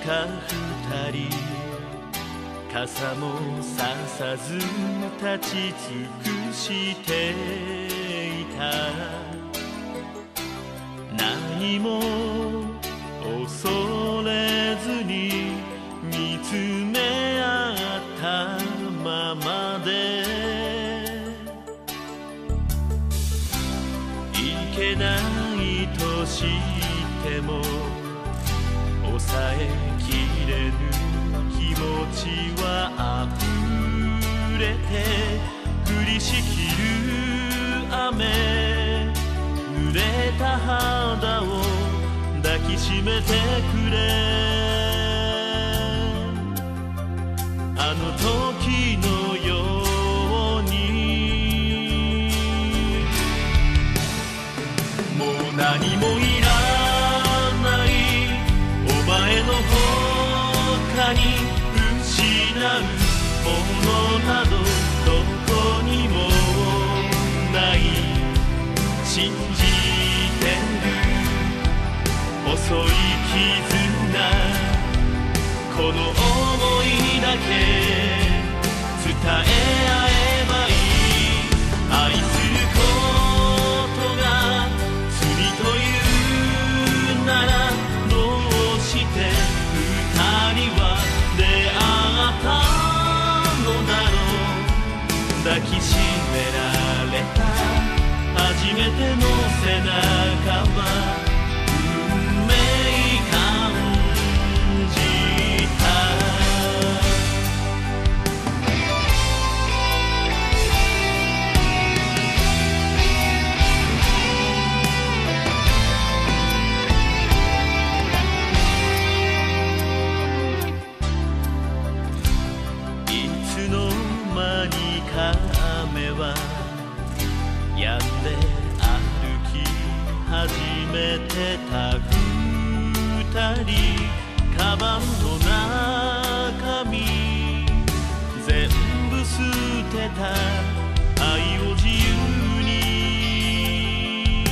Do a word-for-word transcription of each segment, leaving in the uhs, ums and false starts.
か二人傘もささず立ち尽くしていた。何も恐れずに見つめ合ったままで、いけないとしても抑えきれぬ気持ちは溢れて降りしきる雨、濡れた肌を抱きしめてくれ。あの時のようにもう何もいらないお前の他に失うものなどどこにもない。信じてる細い絆、この想いだけ伝え合えばいい。愛することが罪というならどうして二人は出会ったのだろう。抱きしめられた初めての背中は運命感じた。いつの間にか雨は止んで歩き始めてた二人、カバンの中身全部捨てた愛を自由に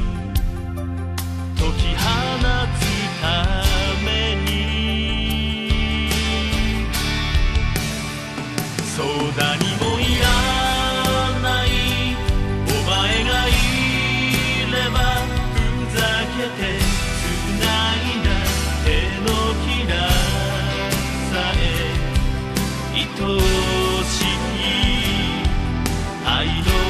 解き放つために、そう何もいらないお前がいればふざけて繋いだ手のひらさえ愛しい愛の絆、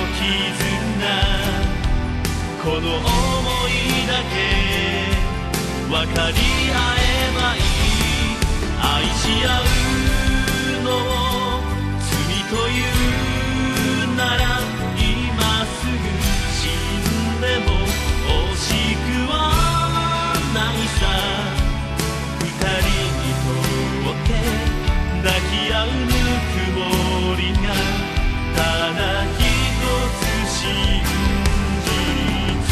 この想いだけ分かり合えばいい。愛し合うのを罪というなら今すぐ死んでも惜しくはないさ。二人にとって抱き合うぬくもりがただ一つ真実。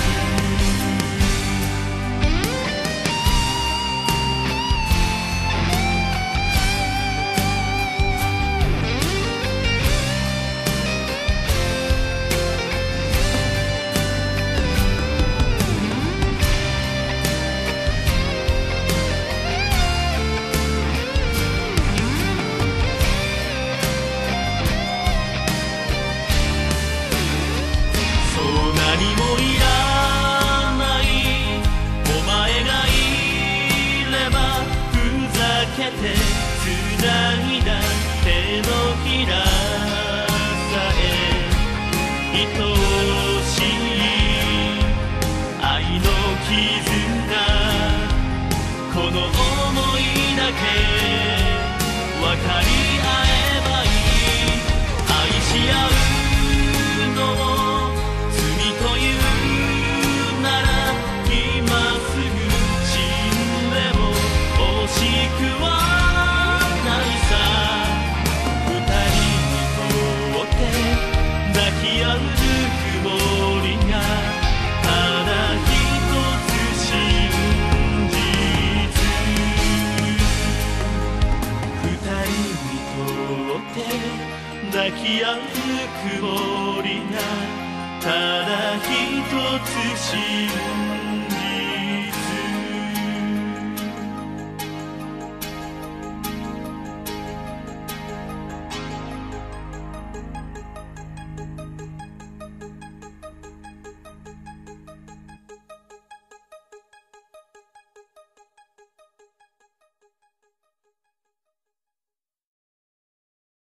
何もいらないお前がいればふざけて繋いだ手のひらさえ愛しい愛の絆、この想いだけ分かり合えばいい。愛し合うのをというなら今すぐ死んでも惜しくはないさ。二人にとって抱き合うぬくもりがただ一つ真実。二人にとって抱き合うぬくもりがただ一つ真実。